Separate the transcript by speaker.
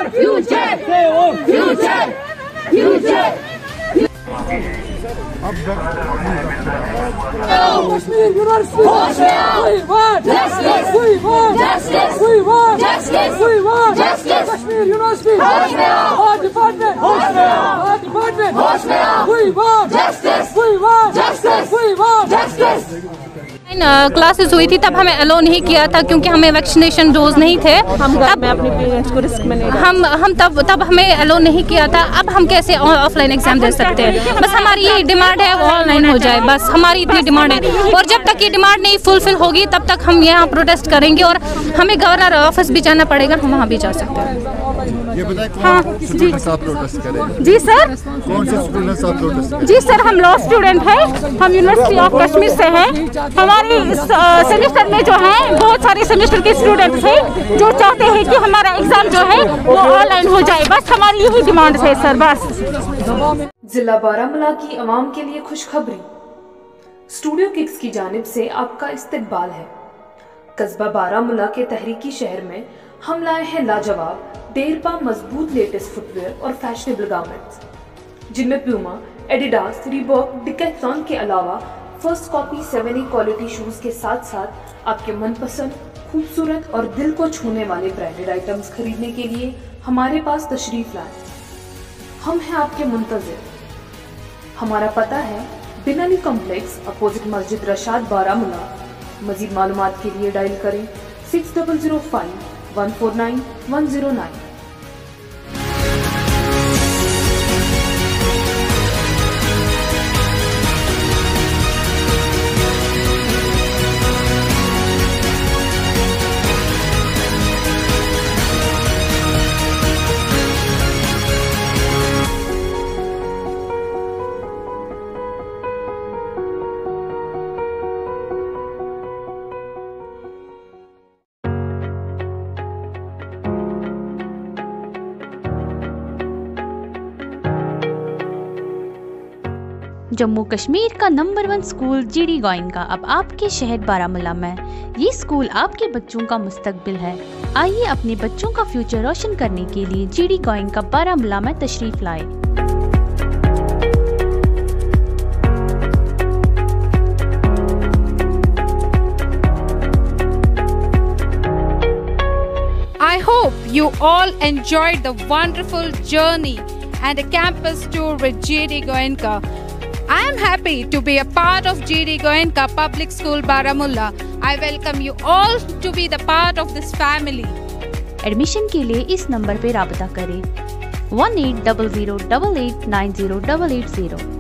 Speaker 1: Kashmir University. We want justice. We want justice. We want justice. We want justice. Kashmir University. Our department. Our department. We want justice. We want justice. We want justice.
Speaker 2: Classes हुई थी तब हमें अलो नहीं किया था क्योंकि हमें vaccination dose नहीं थे।
Speaker 3: हम अपने पेरेंट्स को रिस्क में नहीं
Speaker 2: हम तब हमें अलो नहीं किया था। अब हम कैसे ऑफलाइन एग्जाम दे सकते हैं? बस हमारी यही डिमांड है वो ऑनलाइन हो जाए, बस हमारी इतनी डिमांड है। और जब तक ये डिमांड नहीं फुलफिल होगी तब तक हम यहाँ प्रोटेस्ट करेंगे और हमें गवर्नर ऑफिस भी जाना पड़ेगा, हम वहाँ भी जा सकते हैं।
Speaker 4: ये बताएं
Speaker 2: हाँ जी
Speaker 4: प्रोटेस्ट करें?
Speaker 2: जी सर।
Speaker 4: कौन से स्टूडेंट्स आप प्रोटेस्ट करें?
Speaker 3: जी सर, हम लॉ स्टूडेंट हैं, हम यूनिवर्सिटी ऑफ कश्मीर से हैं। हमारी इस सेमेस्टर में जो है बहुत सारे सेमेस्टर के स्टूडेंट्स हैं जो चाहते हैं कि हमारा एग्जाम जो है वो ऑनलाइन हो जाए, बस हमारी यही डिमांड है सर। बस
Speaker 5: जिला बारामूला की आवाम के लिए खुशखबरी। स्टूडियो किक्स की जानिब से आपका इस्तकबाल है। कस्बा बारामूला के तहरीकी शहर में हम लाए हैं लाजवाब देरपा मजबूत लेटेस्ट फुटवेयर और फैशनेबल गारमेंट्स, जिनमें प्यूमा, एडिडास, रीबॉक, डिकैथलॉन के अलावा first copy 7A quality shoes के साथ साथ आपके मनपसंद खूबसूरत और दिल को छूने वाले ब्रांडेड आइटम्स खरीदने के लिए हमारे पास तशरीफ लाएं। हम हैं आपके मुंतज़िर। हमारा पता है बिनाली कॉम्प्लेक्स अपोजिट मस्जिद रशाद बारामूला। मजीद मालूमात के लिए डायल करें 6005 149 109।
Speaker 6: जम्मू कश्मीर का नंबर 1 स्कूल जीडी गोयनका अब आपके शहर बारामूला में। ये स्कूल आपके बच्चों का मुस्तकबिल है। आइए अपने बच्चों का फ्यूचर रोशन करने के लिए जीडी गोयनका बारामूला में तशरीफ लाए।
Speaker 7: I hope you all enjoyed the wonderful journey and a campus tour with GD Goenka. I am happy to be a part of GD Goenka Public School Baramulla. I welcome you all to be the part of this family.
Speaker 6: Admission के लिए इस number पे राबता करें 1800889080।